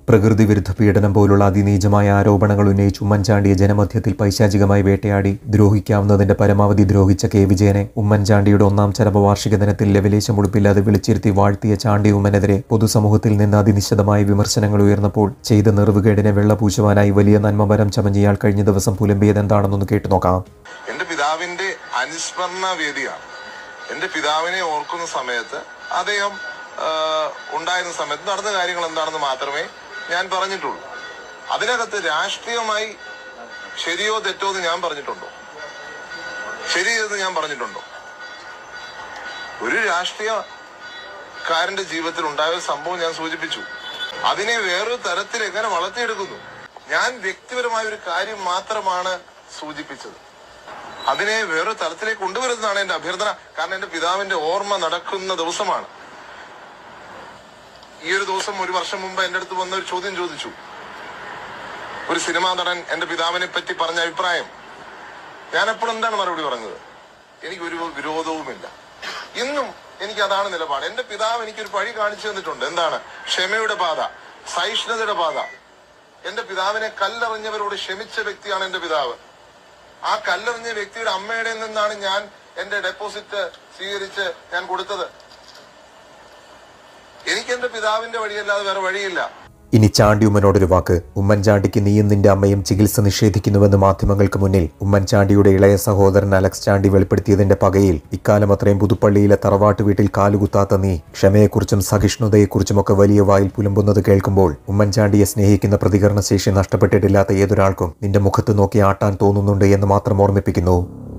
പ്രകൃതി വിരുദ്ധ പീഡനം പോലുള്ള അതിനീചമായ ആരോപണങ്ങൾ ഉന്നയിച്ച് ഉമ്മൻചാണ്ടിയെ ജനമധ്യത്തിൽ പൈശാചികമായി വേട്ടയാടി ദ്രോഹിക്കാവുന്നതിന്റെ പരമാവധി ദ്രോഹിച്ച കെ വിജയനെ ഉമ്മൻചാണ്ടിയുടെ 1-ാം ചരമവാർഷിക ദിനത്തിൽ ലെവലേശം ഉടുപ്പില്ലാതെ വിളിച്ചിരുത്തി വാഴ്ത്തിയ ചാണ്ടി ഉമ്മനെതിരെ പൊതുസമൂഹത്തിൽ നിന്ന് അതിനിശ്ചിതമായ വിമർശനങ്ങൾ ഉയർന്നപ്പോൾ ചെയ്ത നെറുവുകേടിനെ വെള്ളപൂശുവാനായി വലിയ നന്മമരം ചമഞ്ഞിയാൾ കഴിഞ്ഞ ദിവസം പുലമ്പിയത് എന്താണെന്നൊന്ന് കേട്ടുനോക്കാം. എന്റെ പിതാവിന്റെ അനുസ്മരണ വേദിയാണ്. എന്റെ പിതാവിനെ ഓർക്കുന്ന സമയത്ത് അദ്ദേഹം ഉണ്ടായിരുന്ന സമയത്ത് നടന്ന കാര്യങ്ങൾ എന്താണെന്ന് മാത്രമേ ഞാൻ പറഞ്ഞിട്ടുള്ളൂ. അതിനകത്ത് രാഷ്ട്രീയമായി ശരിയോ തെറ്റോ എന്ന് ഞാൻ പറഞ്ഞിട്ടുണ്ടോ? ശരിയെന്ന് ഞാൻ പറഞ്ഞിട്ടുണ്ടോ? ഒരു രാഷ്ട്രീയക്കാരന്റെ ജീവിതത്തിൽ ഉണ്ടായ ഒരു സംഭവം ഞാൻ സൂചിപ്പിച്ചു. അതിനെ വേറൊരു തരത്തിൽ എങ്ങനെ വളർത്തിയെടുക്കുന്നു? ഞാൻ വ്യക്തിപരമായ ഒരു കാര്യം മാത്രമാണ് സൂചിപ്പിച്ചത്. അതിനെ വേറൊരു തലത്തിലേക്ക് കൊണ്ടുവരുന്നതാണ് എന്റെ അഭ്യർത്ഥന. കാരണം എന്റെ പിതാവിന്റെ ഓർമ്മ നടക്കുന്ന ദിവസമാണ്. ഈ ഒരു ദിവസം 1 വർഷം മുമ്പ് എന്റെ അടുത്ത് വന്ന ഒരു ചോദ്യം ചോദിച്ചു. ഒരു സിനിമാ നടൻ എന്റെ പിതാവിനെ പറ്റി പറഞ്ഞ അഭിപ്രായം. ഞാൻ എപ്പോഴും എന്താണ് മറുപടി പറഞ്ഞത്? എനിക്കൊരു വിരോധവുമില്ല. ഇന്നും എനിക്ക് അതാണ് നിലപാട്. എന്റെ പിതാവ് എനിക്കൊരു വഴി കാണിച്ചു തന്നിട്ടുണ്ട്. എന്താണ്? ക്ഷമയുടെ പാത, സഹിഷ്ണുതയുടെ പാത. എന്റെ പിതാവിനെ കല്ലെറിഞ്ഞവരോട് ക്ഷമിച്ച വ്യക്തിയാണ് എന്റെ പിതാവ്. ആ കല്ലെറിഞ്ഞ വ്യക്തിയുടെ അമ്മയുടെ നിന്നാണ് ഞാൻ എന്റെ ഡെപ്പോസിറ്റ് സ്വീകരിച്ച് ഞാൻ കൊടുത്തത്. എനിക്ക് എന്റെ പിതാവിന്റെ വഴിയല്ലാതെ വേറെ വഴിയില്ല. ഇനി ചാണ്ടി ഉമ്മനോടൊരു വാക്ക്. ഉമ്മൻചാണ്ടിക്ക് നീയും നിന്റെ അമ്മയും ചികിത്സ നിഷേധിക്കുന്നുവെന്ന് മാധ്യമങ്ങൾക്ക് മുന്നിൽ ഉമ്മൻചാണ്ടിയുടെ ഇളയ സഹോദരൻ അലക്സ് ചാണ്ടി വെളിപ്പെടുത്തിയതിന്റെ പകയിൽ ഇക്കാലം അത്രയും പുതുപ്പള്ളിയിലെ തറവാട്ട് വീട്ടിൽ കാലുകുത്താത്ത നീ ക്ഷമയെക്കുറിച്ചും സഹിഷ്ണുതയെക്കുറിച്ചുമൊക്കെ വലിയ വായിൽ പുലമ്പുന്നത് കേൾക്കുമ്പോൾ ഉമ്മൻചാണ്ടിയെ സ്നേഹിക്കുന്ന പ്രതികരണശേഷി നഷ്ടപ്പെട്ടിട്ടില്ലാത്ത ഏതൊരാൾക്കും നിന്റെ മുഖത്ത് നോക്കി ആട്ടാൻ തോന്നുന്നുണ്ട് എന്ന് മാത്രം ഓർമ്മിപ്പിക്കുന്നു.